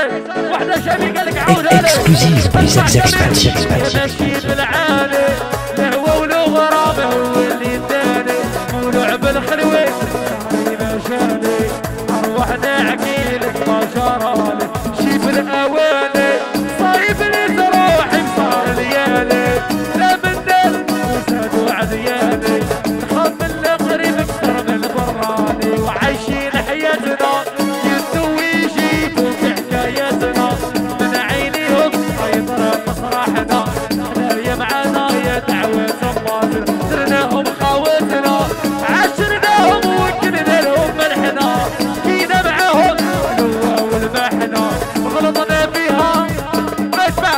وحده شامي قالك عاودها لي اكسكلوزيف بريزاكس ماشي بالعالي لهوى والغرام هو اللي اداني ولعب الخلوي ما شاني ارواحنا عقيلك ما شرالي شيب الاواني صايب لي روحي صار ليالي لا من دل وزادوا عديالي نخاف من القريب اكثر من البراني وعايشين حياتنا يدوا ويجيبوا في حكاياتنا من عينيهم يضرب مسرحنا احنا يا معانا يا دعوة الله درناهم خواتنا عاشرناهم وكلنا لهم ملحنا كينا معاهم الحلوة والمحنة غلطنا فيها ما اسمع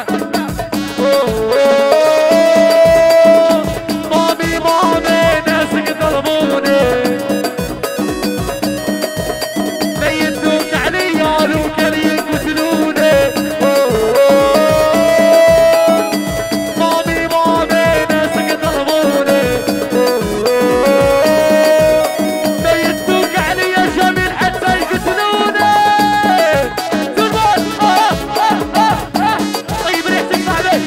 مامي ناسك ظلموني لا يدوك عليا لو كان يقتلوني مامي ناسك ظلموني لا يدوك عليا جميل حتى يقتلوني زربان طيب ريحتك صاحبي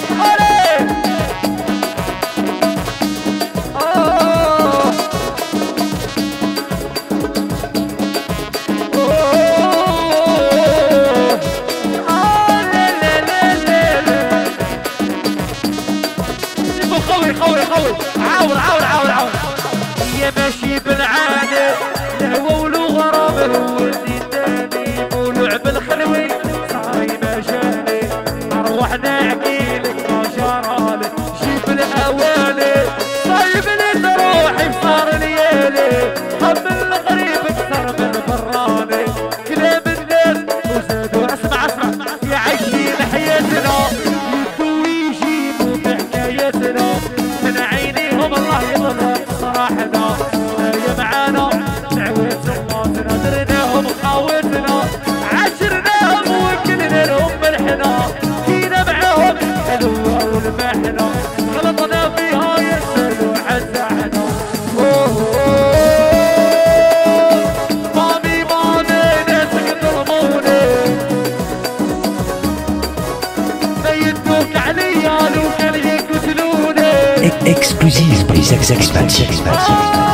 خوي عاور يا ماشي بالعادة الهوى والغرام هو اللي اداني ولعب الخلوي صاي ما جاني ارواحنا عقيلك ما جرالي جيب الاواني صايب لي روحي صار ليالي هم الغريب اكثر من براني كلام الناس وزادوا اسمع يا عايشين حياتنا يدوا ويجيبوا في حكاياتنا من عينيهم الله يضرب صراحنا يا معانا دعوة اماتنا درناهم خواتنا عاشرناهم وكلنا لهم ملحنا كينا معاهم الحلوة والمحنة غلطنا فيها يسألوا عزعنا مامي ناسك ظلموني ما يدوك عليا لو كان يقتلوني اكسكلوزيف بريزاكس